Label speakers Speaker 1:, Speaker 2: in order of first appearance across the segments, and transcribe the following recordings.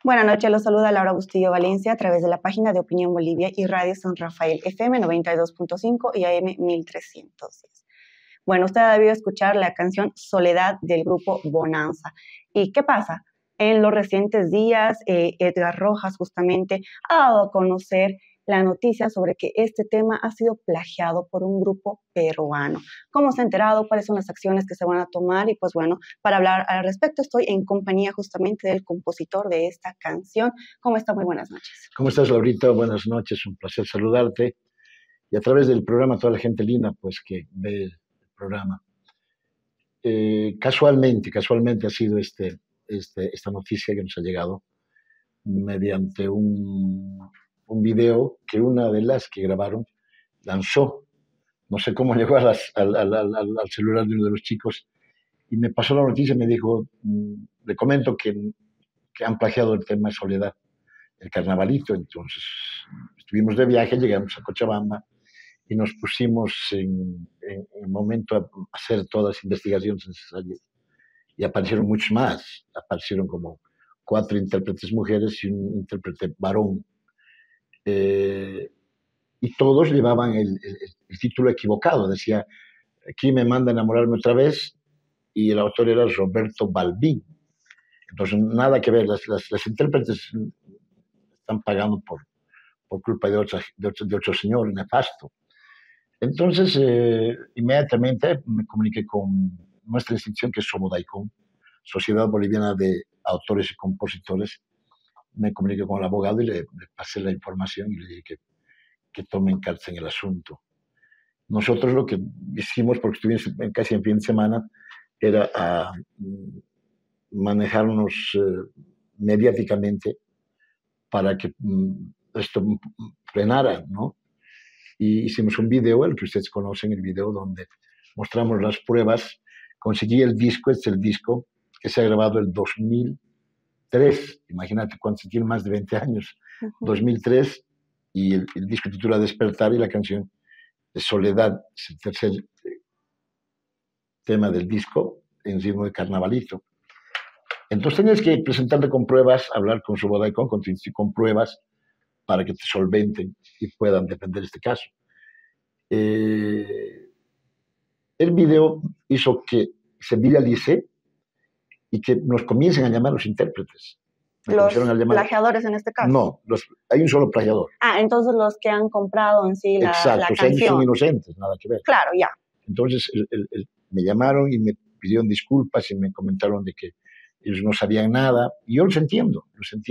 Speaker 1: Buenas noches, los saluda Laura Bustillo Valencia a través de la página de Opinión Bolivia y Radio San Rafael FM 92.5 y AM 1310. Bueno, usted ha debido escuchar la canción Soledad del grupo Bonanza. ¿Y qué pasa? En los recientes días, Edgar Rojas justamente ha dado a conocer la noticia sobre que este tema ha sido plagiado por un grupo peruano. ¿Cómo se ha enterado? ¿Cuáles son las acciones que se van a tomar? Y pues bueno, para hablar al respecto estoy en compañía justamente del compositor de esta canción. ¿Cómo está? Muy buenas noches.
Speaker 2: ¿Cómo estás, Laurita? Buenas noches, un placer saludarte. Y a través del programa, toda la gente linda pues que ve el programa. Casualmente ha sido esta noticia que nos ha llegado mediante un video que una de las que grabaron lanzó. No sé cómo llegó al celular de uno de los chicos y me pasó la noticia y me dijo, le comento que han plagiado el tema de Soledad, el carnavalito. Entonces estuvimos de viaje, llegamos a Cochabamba y nos pusimos en el momento a hacer todas las investigaciones necesarias. Y aparecieron muchos más, aparecieron como 4 intérpretes mujeres y un intérprete varón. Y todos llevaban el título equivocado, decía, aquí me manda a enamorarme otra vez, y el autor era Roberto Balbín. Entonces, nada que ver, las intérpretes están pagando por culpa de otro señor nefasto. Entonces, inmediatamente me comuniqué con nuestra institución, que es Sobodaicón, Sociedad Boliviana de Autores y Compositores. Me comuniqué con el abogado y le pasé la información y le dije que tomen cartas en el asunto. Nosotros lo que hicimos, porque estuvimos casi en fin de semana, era manejarnos mediáticamente para que esto frenara, ¿no? Y hicimos un video, el que ustedes conocen, el video donde mostramos las pruebas. Conseguí el disco, este es el disco que se ha grabado en 2003, imagínate cuando se tiene más de 20 años, 2003, y el disco titula Despertar y la canción de Soledad, es el tercer tema del disco en ritmo de carnavalito. Entonces tienes que presentarte con pruebas, hablar con Sobodaicón, con pruebas para que te solventen y puedan defender este caso. El video hizo que se viralice y que nos comiencen a llamar los intérpretes.
Speaker 1: Los plagiadores en este caso.
Speaker 2: No, hay un solo plagiador.
Speaker 1: Entonces los que han comprado en sí la canción.
Speaker 2: Ellos son inocentes, nada que ver.
Speaker 1: Claro, ya.
Speaker 2: Entonces me llamaron y me pidieron disculpas y me comentaron de que ellos no sabían nada. Y yo los entiendo.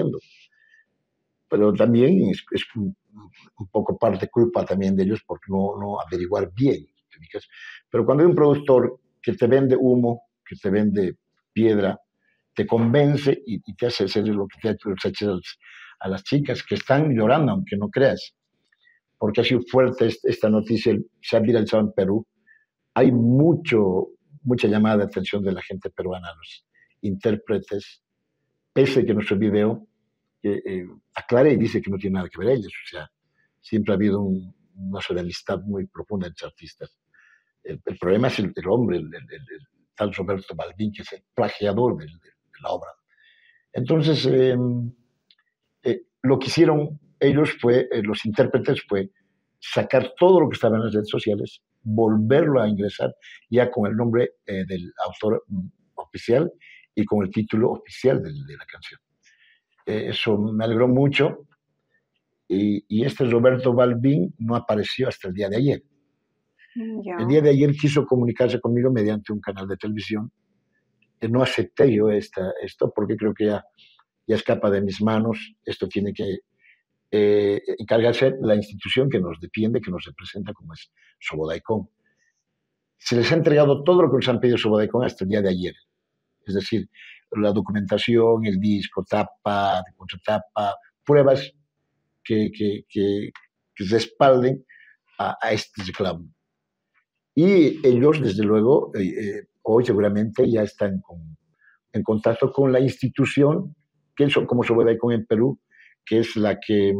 Speaker 2: Pero también es un poco parte culpa también de ellos por no averiguar bien. Pero cuando hay un productor que te vende humo, que te vende piedra, te convence y te hace hacer lo que te ha hecho a las chicas que están llorando, aunque no creas, porque ha sido fuerte esta noticia, se ha viralizado en Perú. Hay mucha llamada de atención de la gente peruana a los intérpretes, pese a que nuestro video aclara y dice que no tiene nada que ver ellos. O sea, siempre ha habido una de amistad muy profunda entre artistas. El problema es el hombre, el tal Roberto Balbín, que es el plagiador de la obra. Entonces, lo que hicieron ellos los intérpretes, fue sacar todo lo que estaba en las redes sociales, volverlo a ingresar ya con el nombre del autor oficial y con el título oficial de la canción. Eso me alegró mucho, y este Roberto Balbín no apareció hasta el día de ayer. El día de ayer quiso comunicarse conmigo mediante un canal de televisión. No acepté yo esto porque creo que ya escapa de mis manos. Esto tiene que encargarse la institución que nos defiende, que nos representa, como es Sobodaicón. Se les ha entregado todo lo que nos han pedido Sobodaicón hasta el día de ayer. Es decir, la documentación, el disco, tapa, de contratapa, pruebas que respalden a este reclamo. Y ellos, desde luego, hoy seguramente ya están en contacto con la institución, que es como Sobodaicón en Perú, que es la que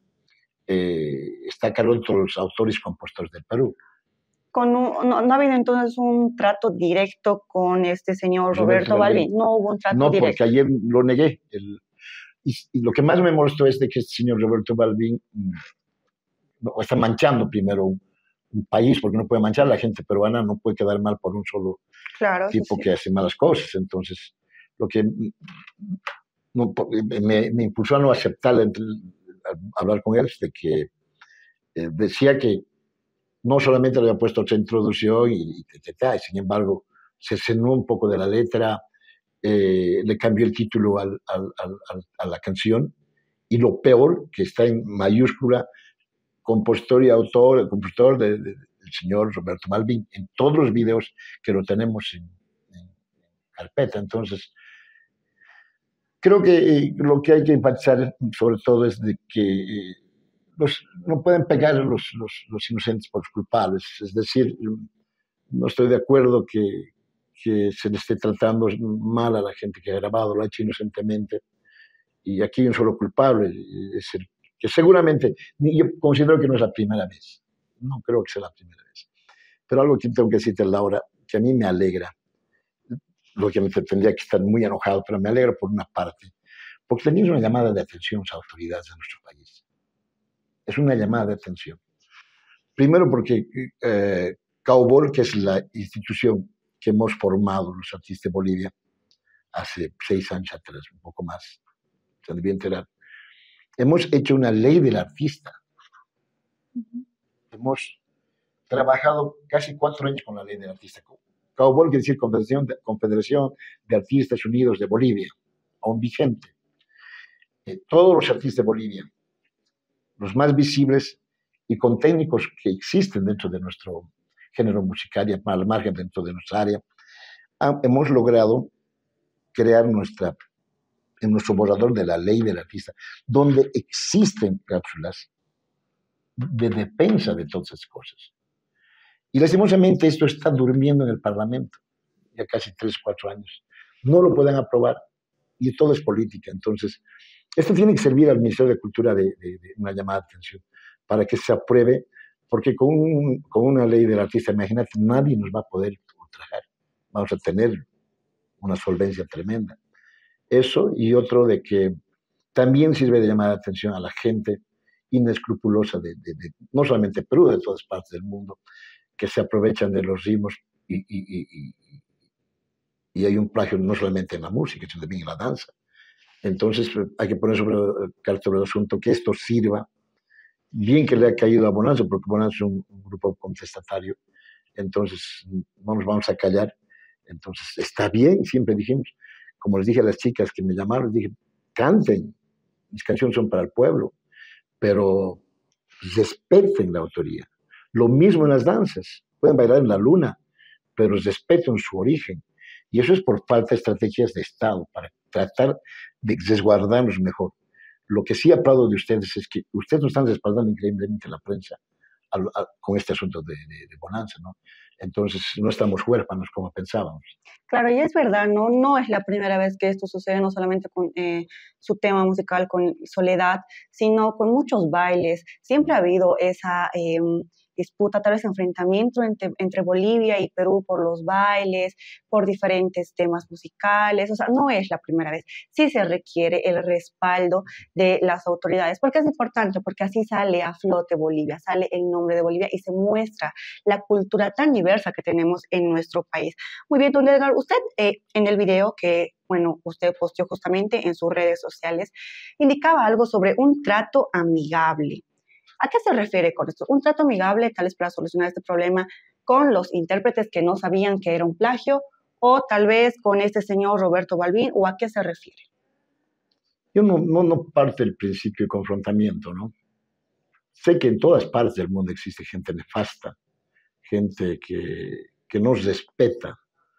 Speaker 2: está a cargo de todos los autores y compositores del Perú.
Speaker 1: No ha habido entonces un trato directo con este señor Roberto Balbín. No hubo un trato directo.
Speaker 2: No, porque ayer lo negué. Y lo que más me molestó es de que este señor Roberto Balbín está manchando primero un país, porque no puede manchar a la gente peruana, no puede quedar mal por un solo
Speaker 1: Claro, eso
Speaker 2: tipo
Speaker 1: sí.
Speaker 2: que hace malas cosas. Entonces, lo que no, me impulsó a no aceptar hablar con él es de que decía que no solamente le había puesto otra introducción y sin embargo se cenó un poco de la letra, le cambió el título a la canción y lo peor, que está en mayúscula, compositor y autor, el compositor del señor Roberto Malvin, en todos los videos que lo tenemos en carpeta. Entonces, creo que lo que hay que enfatizar sobre todo es de que no pueden pegar los inocentes por los culpables. Es decir, no estoy de acuerdo que se le esté tratando mal a la gente que ha grabado, lo ha hecho inocentemente. Y aquí hay un solo culpable, es el que seguramente, yo considero que no es la primera vez. No creo que sea la primera vez. Pero algo que tengo que decirte, Laura, que a mí me alegra, lo que me tendría que estar muy enojado, pero me alegra por una parte, porque tenéis una llamada de atención a las autoridades de nuestro país. Es una llamada de atención. Primero porque Caubol, que es la institución que hemos formado los artistas de Bolivia hace 6 años atrás, un poco más, se debía enterar, hemos hecho una ley del artista. Hemos trabajado casi 4 años con la ley del artista. Caubol quiere decir Confederación de Artistas Unidos de Bolivia, aún vigente. Todos los artistas de Bolivia, los más visibles y con técnicos que existen dentro de nuestro género musical y al margen dentro de nuestra área, hemos logrado crear en nuestro borrador de la ley del artista, donde existen cápsulas de defensa de todas esas cosas. Y lastimosamente esto está durmiendo en el Parlamento, ya casi 3, 4 años. No lo pueden aprobar y todo es política. Entonces, esto tiene que servir al Ministerio de Cultura de una llamada de atención para que se apruebe, porque con una ley del artista, imagínate, nadie nos va a poder ultrajar. Vamos a tener una solvencia tremenda. Eso y otro de que también sirve de llamada de atención a la gente inescrupulosa no solamente Perú, de todas partes del mundo, que se aprovechan de los ritmos y hay un plagio no solamente en la música, sino también en la danza. Entonces hay que poner sobre el asunto que esto sirva, bien que le ha caído a Bonanza, porque Bonanza es un grupo contestatario, entonces no nos vamos a callar. Entonces está bien, siempre dijimos, como les dije a las chicas que me llamaron, les dije, canten, mis canciones son para el pueblo, pero respeten la autoría. Lo mismo en las danzas, pueden bailar en la luna, pero respeten su origen. Y eso es por falta de estrategias de Estado, para tratar de resguardarnos mejor. Lo que sí aplaudo de ustedes es que ustedes nos están respaldando increíblemente la prensa con este asunto de Bonanza, ¿no? Entonces no estamos huérfanos como pensábamos.
Speaker 1: Claro, y es verdad, no es la primera vez que esto sucede, no solamente con su tema musical, con Soledad, sino con muchos bailes. Siempre ha habido esa disputa, tal vez enfrentamiento entre Bolivia y Perú por los bailes, por diferentes temas musicales. O sea, no es la primera vez. Sí se requiere el respaldo de las autoridades, porque es importante, porque así sale a flote Bolivia, sale el nombre de Bolivia y se muestra la cultura tan diversa que tenemos en nuestro país. Muy bien, don Edgar, usted en el video que, bueno, usted posteó justamente en sus redes sociales, indicaba algo sobre un trato amigable. ¿A qué se refiere con esto? Un trato amigable, tal vez para solucionar este problema con los intérpretes que no sabían que era un plagio, o tal vez con este señor Roberto Balbín, ¿o a qué se refiere?
Speaker 2: Yo no parte del principio de confrontamiento, ¿no? Sé que en todas partes del mundo existe gente nefasta, gente que no respeta.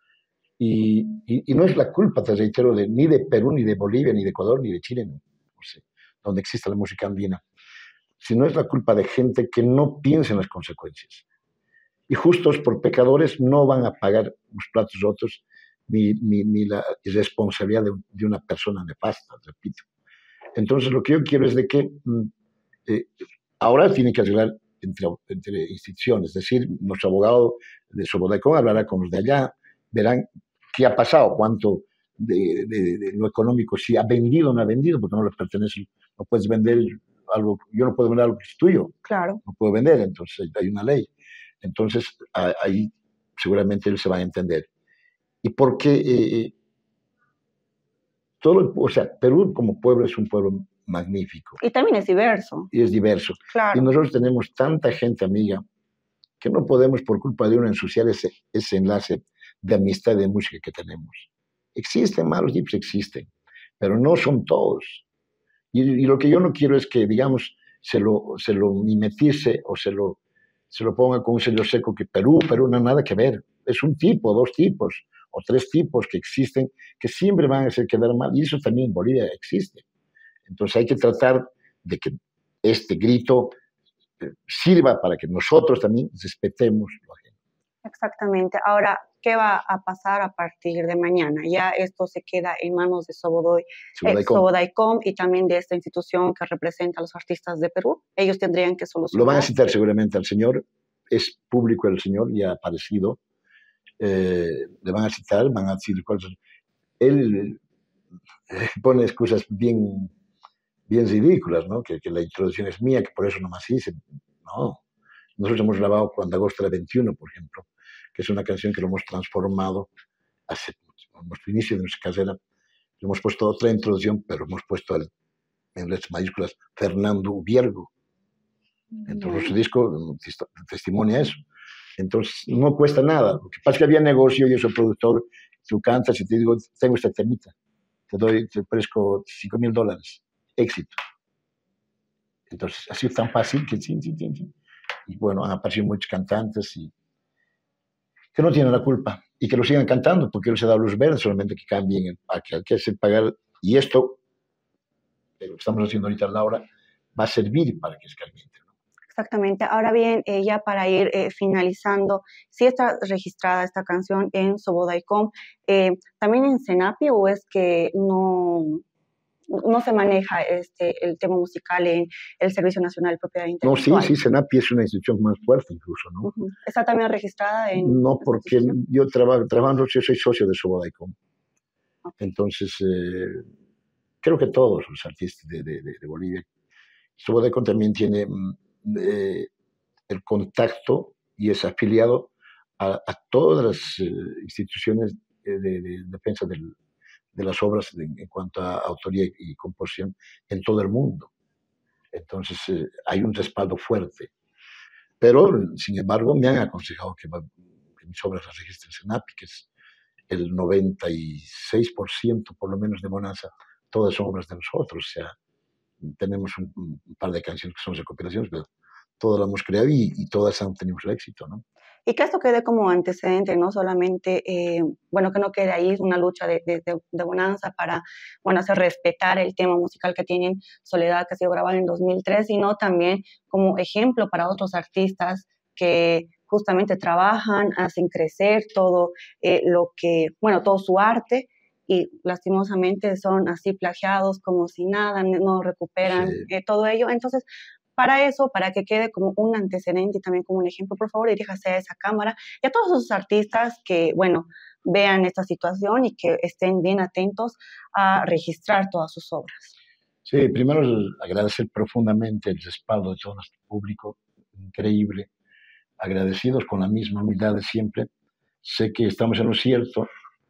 Speaker 2: Y no es la culpa, te reitero, ni de Perú, ni de Bolivia, ni de Ecuador, ni de Chile, no sé, donde existe la música andina, sino es la culpa de gente que no piensa en las consecuencias. Y justos por pecadores no van a pagar los platos rotos ni la irresponsabilidad de una persona nefasta, repito. Entonces lo que yo quiero es de que ahora tiene que arreglar entre instituciones, es decir, nuestro abogado de Sobodacón hablará con los de allá, verán qué ha pasado, cuánto de lo económico, si ha vendido o no ha vendido, porque no le pertenece, no puedes vender algo, yo no puedo vender algo que es tuyo,
Speaker 1: Claro.
Speaker 2: no puedo vender, entonces hay una ley. Entonces ahí seguramente él se va a entender. ¿Y por qué? O sea, Perú como pueblo es un pueblo magnífico
Speaker 1: Y también es diverso.
Speaker 2: y es diverso. Y
Speaker 1: Claro.
Speaker 2: nosotros tenemos tanta gente amiga que no podemos por culpa de uno ensuciar ese enlace de amistad y de música que tenemos. Existen malos tipos, existen, pero no son todos. Y lo que yo no quiero es que, digamos, se lo mimetice o se lo ponga con un sello seco que Perú no ha nada que ver. Es un tipo, dos tipos o tres tipos que existen que siempre van a hacer quedar mal. Y eso también en Bolivia existe. Entonces hay que tratar de que este grito sirva para que nosotros también respetemos lo ajeno.
Speaker 1: Exactamente. Ahora, ¿qué va a pasar a partir de mañana? Ya esto se queda en manos de Sobodaicom y también de esta institución que representa a los artistas de Perú. Ellos tendrían que solucionar.
Speaker 2: Lo van a citar seguramente al señor, es público el señor, ya ha aparecido. Le van a citar, van a decir cuáles son. Él pone excusas bien ridículas, ¿no? Que la introducción es mía, que por eso nomás hice. No. Nosotros hemos grabado Cuando Agosto era 21, por ejemplo, que es una canción que lo hemos transformado hace nuestro inicio de nuestra carrera. Le hemos puesto otra introducción, pero hemos puesto en letras mayúsculas Fernando Ubiergo. Entonces, su disco testimonia eso. Entonces, no cuesta nada. Lo que pasa es que había negocio, yo soy productor, tú cantas y te digo, tengo esta temita, te ofrezco $5,000, éxito. Entonces, ha sido tan fácil que sí. Y bueno, han aparecido muchos cantantes y que no tienen la culpa y que lo sigan cantando porque él se da luz verde, solamente que cambien, hay que hacer pagar. Y esto, lo que estamos haciendo ahorita, Laura, va a servir para que escarmiente.
Speaker 1: Exactamente. Ahora bien, ya para ir finalizando, ¿sí está registrada esta canción en Sobodaicom, también en Senapi o es que no se maneja el tema musical en el Servicio Nacional de Propiedad Intelectual?
Speaker 2: No, sí, Senapi es una institución más fuerte incluso, ¿no?
Speaker 1: ¿Está también registrada en...?
Speaker 2: No, porque yo trabajando, yo soy socio de Sobodaicom. Okay. Entonces, creo que todos los artistas de Bolivia. Sobodaicom también tiene el contacto y es afiliado a todas las instituciones de defensa de las obras en cuanto a autoría y composición en todo el mundo. Entonces, hay un respaldo fuerte. Pero, sin embargo, me han aconsejado que mis obras las registren en Senapi, que es el 96% por lo menos de Bonanza, todas son obras de nosotros. O sea, tenemos un par de canciones que son recopilaciones, pero todas las hemos creado y todas han tenido su éxito, ¿no?
Speaker 1: Y que esto quede como antecedente, no solamente, bueno, que no quede ahí una lucha de Bonanza para, bueno, hacer respetar el tema musical que tienen Soledad, que ha sido grabado en 2003, sino también como ejemplo para otros artistas que justamente trabajan, hacen crecer todo lo que, bueno, todo su arte, y lastimosamente son así plagiados como si nada, no recuperan todo ello. Entonces, para eso, para que quede como un antecedente y también como un ejemplo, por favor, diríjase a esa cámara y a todos esos artistas que, bueno, vean esta situación y que estén bien atentos a registrar todas sus obras.
Speaker 2: Sí, primero agradecer profundamente el respaldo de todo nuestro público, increíble, agradecidos con la misma humildad de siempre. Sé que estamos en lo cierto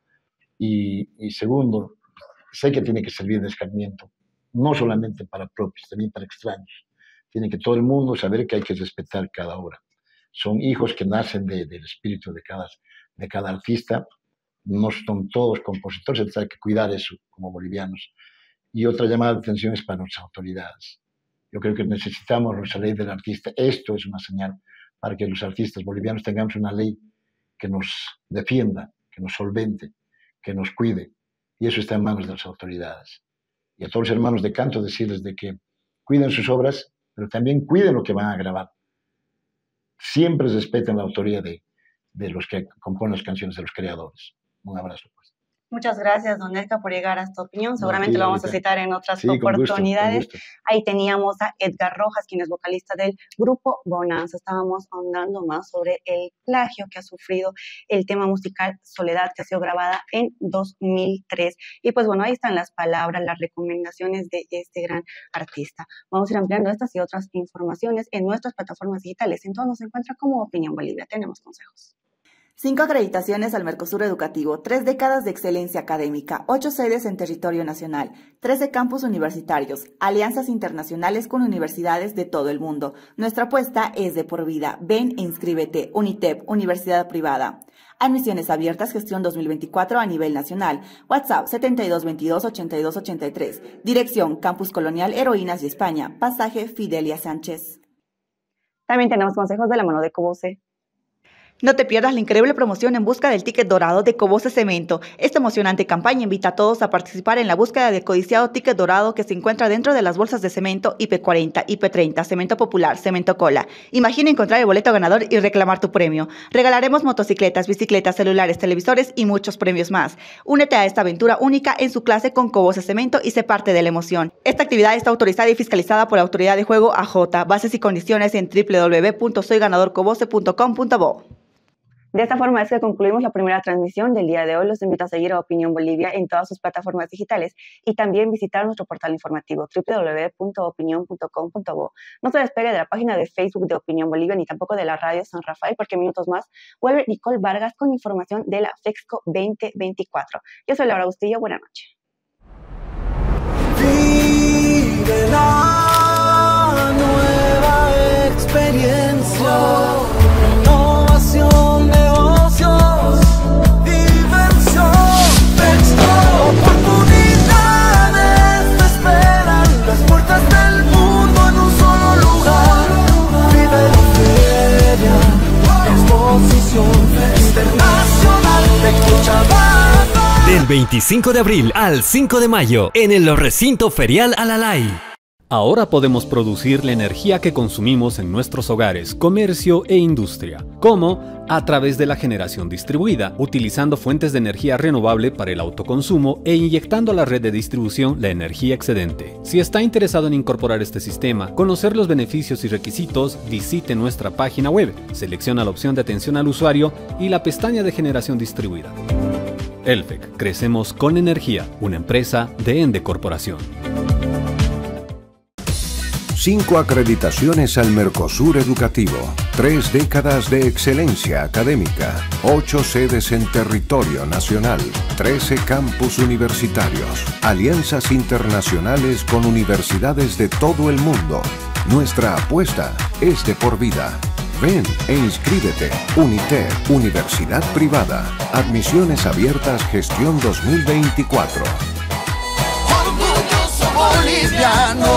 Speaker 2: y segundo, sé que tiene que servir de escarmiento, no solamente para propios, también para extraños. Tiene que todo el mundo saber que hay que respetar cada obra. Son hijos que nacen del espíritu de cada artista. No son todos compositores, entonces hay que cuidar eso como bolivianos. Y otra llamada de atención es para nuestras autoridades. Yo creo que necesitamos nuestra ley del artista. Esto es una señal para que los artistas bolivianos tengamos una ley que nos defienda, que nos solvente, que nos cuide. Y eso está en manos de las autoridades. Y a todos los hermanos de canto decirles de que cuiden sus obras, pero también cuiden lo que van a grabar. Siempre respeten la autoría de los que componen las canciones, de los creadores. Un abrazo, pues.
Speaker 1: Muchas gracias, don Edgar, por llegar a esta opinión. Seguramente
Speaker 2: sí,
Speaker 1: lo vamos a citar en otras
Speaker 2: sí,
Speaker 1: oportunidades.
Speaker 2: Con gusto.
Speaker 1: Ahí teníamos a Edgar Rojas, quien es vocalista del grupo Bonanza. Estábamos ahondando más sobre el plagio que ha sufrido el tema musical Soledad, que ha sido grabada en 2003. Y pues bueno, ahí están las palabras, las recomendaciones de este gran artista. Vamos a ir ampliando estas y otras informaciones en nuestras plataformas digitales. En todo nos encuentra como Opinión Bolivia. Tenemos consejos.
Speaker 3: 5 acreditaciones al Mercosur Educativo, 3 décadas de excelencia académica, 8 sedes en territorio nacional, 13 campus universitarios, alianzas internacionales con universidades de todo el mundo. Nuestra apuesta es de por vida. Ven e inscríbete. UNITEP, Universidad Privada. Admisiones abiertas, gestión 2024 a nivel nacional. WhatsApp 7222-8283. Dirección, Campus Colonial Heroínas y España. Pasaje Fidelia Sánchez.
Speaker 1: También tenemos consejos de la mano de Cobose.
Speaker 3: No te pierdas la increíble promoción en busca del ticket dorado de Cobose Cemento. Esta emocionante campaña invita a todos a participar en la búsqueda del codiciado ticket dorado que se encuentra dentro de las bolsas de cemento IP40, IP30, Cemento Popular, Cemento Cola. Imagina encontrar el boleto ganador y reclamar tu premio. Regalaremos motocicletas, bicicletas, celulares, televisores y muchos premios más. Únete a esta aventura única en su clase con Cobose Cemento y sé parte de la emoción. Esta actividad está autorizada y fiscalizada por la Autoridad de Juego AJ. Bases y condiciones en www.soyganadorcobose.com.bo.
Speaker 1: De esta forma es que concluimos la primera transmisión del día de hoy. Los invito a seguir a Opinión Bolivia en todas sus plataformas digitales y también visitar nuestro portal informativo www.opinion.com.bo. No se despegue de la página de Facebook de Opinión Bolivia ni tampoco de la radio San Rafael, porque en minutos más vuelve Nicole Vargas con información de la FEXCO 2024. Yo soy Laura Bustillo. Buenas noches.
Speaker 4: Vive la nueva experiencia. Negocios, diversión, oportunidades te esperan, las puertas del mundo en un solo lugar. Vive la feria, exposición internacional de Cochabamba.
Speaker 5: Del 25 de abril al 5 de mayo, en el recinto ferial Alalay. Ahora podemos producir la energía que consumimos en nuestros hogares, comercio e industria. ¿Cómo? A través de la generación distribuida, utilizando fuentes de energía renovable para el autoconsumo e inyectando a la red de distribución la energía excedente. Si está interesado en incorporar este sistema, conocer los beneficios y requisitos, visite nuestra página web, selecciona la opción de atención al usuario y la pestaña de generación distribuida. ELFEC, crecemos con energía, una empresa de Ende Corporación.
Speaker 6: 5 acreditaciones al Mercosur Educativo, 3 décadas de excelencia académica, 8 sedes en territorio nacional, 13 campus universitarios, alianzas internacionales con universidades de todo el mundo. Nuestra apuesta es de por vida. Ven e inscríbete. UNITEP, Universidad Privada. Admisiones abiertas, gestión 2024.
Speaker 4: Orgulloso boliviano.